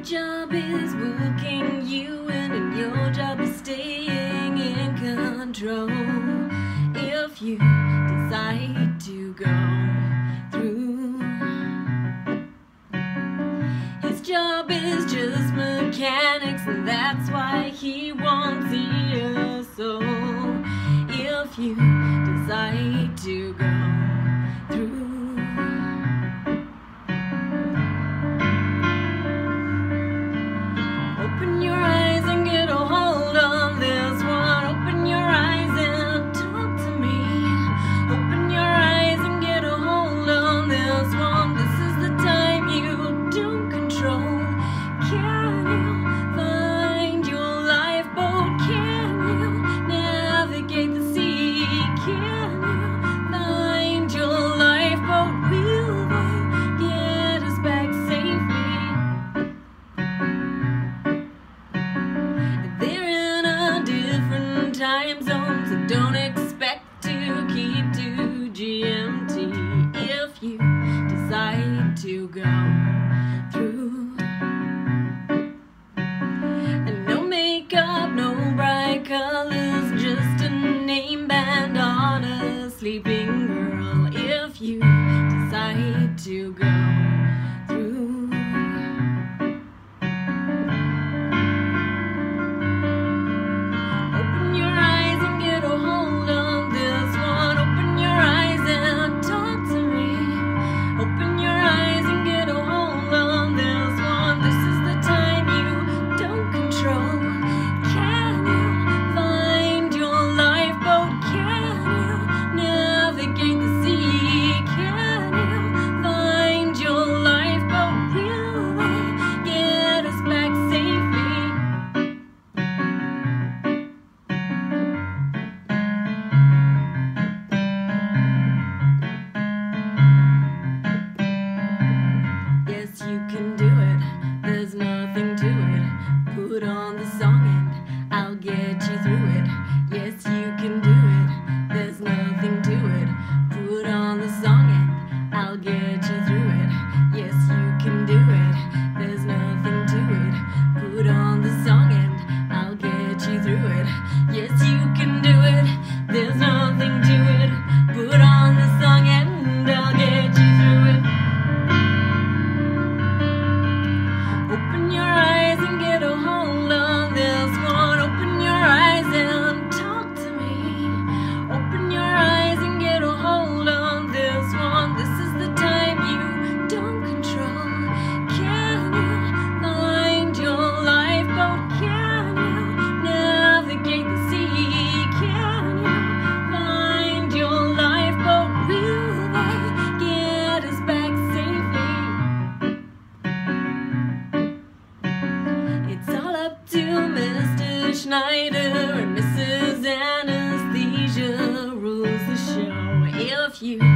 job is booking you in, and your job is staying in control. If you decide to go through, his job is just mechanics, and that's why he won't see your soul. If you decide to go through, open your eyes and get a hold on this one. Open your eyes and talk to me. Open your eyes and get a hold on this one. This is the time you don't control. Can you find your lifeboat? Can you navigate the sea? Can you find your lifeboat? Will they get us back safely? They're in a different time zone, so don't expect to keep to GMT if you decide to go through. And no makeup, no bright colors, just a name band on a sleeping girl if you decide to go through. Open your eyes and get a hold on this one. Open your eyes and talk to me. Open your eyes and get a hold on this one. This is the time you don't control. Can you find your lifeboat? Can you navigate the sea? Can you find your lifeboat? Will they get us back safely? Yes, you can do it. There's nothing to it. Put on the song and I'll get you through it. Yes, you can do it. There's nothing to it. Put on the song and I'll get you through it. Yes, you can do it. There's nothing to it. Put on the song and I'll get you through it. Yes, you can do it. There's nothing to it. Put on the song and I'll get you through it. Open your eyes and get a hold on this one. Open your eyes and talk to me. Open your eyes and get a hold on this one. This is the time you don't control. Can you find your lifeboat? Can you navigate the sea? Can you find your lifeboat? Will they get us back safely? It's all up to Mr. Schneider and Mrs. Anesthesia rules the show. If you